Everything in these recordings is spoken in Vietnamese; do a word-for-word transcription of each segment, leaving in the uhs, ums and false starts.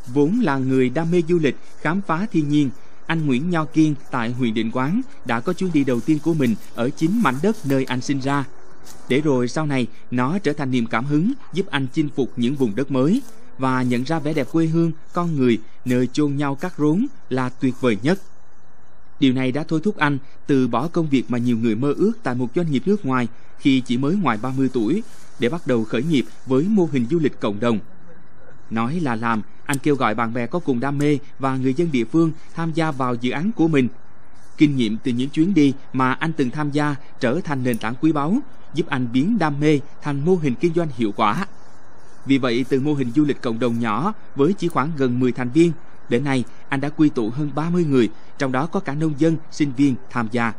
Vốn là người đam mê du lịch, khám phá thiên nhiên, anh Nguyễn Nho Kiên tại huyện Định Quán đã có chuyến đi đầu tiên của mình ở chính mảnh đất nơi anh sinh ra. Để rồi sau này, nó trở thành niềm cảm hứng giúp anh chinh phục những vùng đất mới và nhận ra vẻ đẹp quê hương, con người nơi chôn nhau cắt rốn là tuyệt vời nhất. Điều này đã thôi thúc anh từ bỏ công việc mà nhiều người mơ ước tại một doanh nghiệp nước ngoài khi chỉ mới ngoài ba mươi tuổi để bắt đầu khởi nghiệp với mô hình du lịch cộng đồng. Nói là làm, anh kêu gọi bạn bè có cùng đam mê và người dân địa phương tham gia vào dự án của mình. Kinh nghiệm từ những chuyến đi mà anh từng tham gia trở thành nền tảng quý báu, giúp anh biến đam mê thành mô hình kinh doanh hiệu quả. Vì vậy, từ mô hình du lịch cộng đồng nhỏ với chỉ khoảng gần mười thành viên, đến nay anh đã quy tụ hơn ba mươi người, trong đó có cả nông dân, sinh viên tham gia.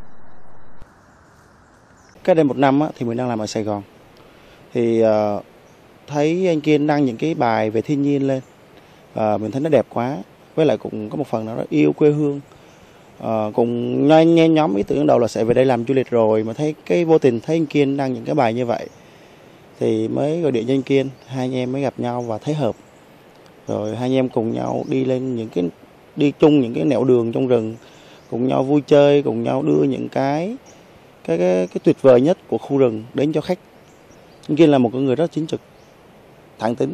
Cách đây một năm thì mình đang làm ở Sài Gòn. Thì uh, thấy anh Kiên đăng những cái bài về thiên nhiên lên. Uh, mình thấy nó đẹp quá. Với lại cũng có một phần nào đó yêu quê hương. Uh, cùng nghe nhóm ý tưởng đầu là sẽ về đây làm du lịch rồi, mà thấy cái vô tình thấy anh Kiên đăng những cái bài như vậy thì mới gọi điện cho anh Kiên, hai anh em mới gặp nhau và thấy hợp. Rồi hai anh em cùng nhau đi lên những cái đi chung những cái nẻo đường trong rừng, cùng nhau vui chơi, cùng nhau đưa những cái cái cái, cái tuyệt vời nhất của khu rừng đến cho khách. Anh Kiên là một người rất chính trực, thẳng tính,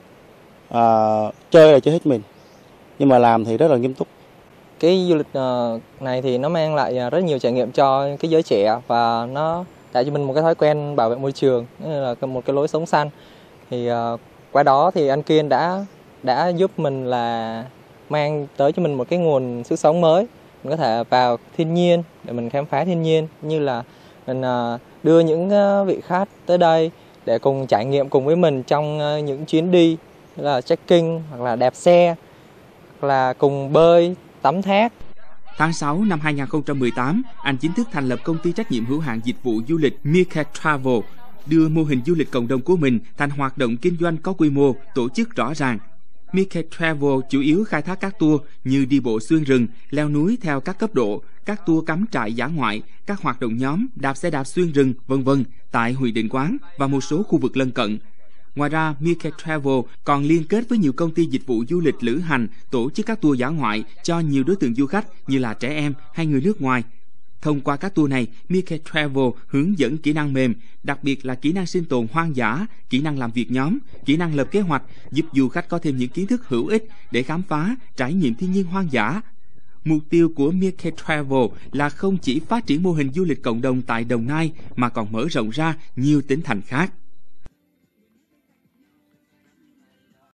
à, chơi là chơi hết mình, nhưng mà làm thì rất là nghiêm túc. Cái du lịch này thì nó mang lại rất nhiều trải nghiệm cho cái giới trẻ và nó tạo cho mình một cái thói quen bảo vệ môi trường, là một cái lối sống xanh. Thì qua đó thì anh Kiên đã đã giúp mình là mang tới cho mình một cái nguồn sức sống mới. Mình có thể vào thiên nhiên để mình khám phá thiên nhiên, như là mình đưa những vị khách tới đây để cùng trải nghiệm cùng với mình trong những chuyến đi là trekking hoặc là đạp xe hoặc là cùng bơi, tắm thác. Tháng sáu năm hai nghìn không trăm mười tám, anh chính thức thành lập công ty trách nhiệm hữu hạn dịch vụ du lịch Meerkat Travel, đưa mô hình du lịch cộng đồng của mình thành hoạt động kinh doanh có quy mô, tổ chức rõ ràng. Meerkat Travel chủ yếu khai thác các tour như đi bộ xuyên rừng, leo núi theo các cấp độ, các tour cắm trại dã ngoại, các hoạt động nhóm, đạp xe đạp xuyên rừng, vân vân tại huyện Định Quán và một số khu vực lân cận. Ngoài ra, Meerkat Travel còn liên kết với nhiều công ty dịch vụ du lịch lữ hành, tổ chức các tour dã ngoại cho nhiều đối tượng du khách như là trẻ em hay người nước ngoài. Thông qua các tour này, Meerkat Travel hướng dẫn kỹ năng mềm, đặc biệt là kỹ năng sinh tồn hoang dã, kỹ năng làm việc nhóm, kỹ năng lập kế hoạch, giúp du khách có thêm những kiến thức hữu ích để khám phá, trải nghiệm thiên nhiên hoang dã. Mục tiêu của Meerkat Travel là không chỉ phát triển mô hình du lịch cộng đồng tại Đồng Nai mà còn mở rộng ra nhiều tỉnh thành khác.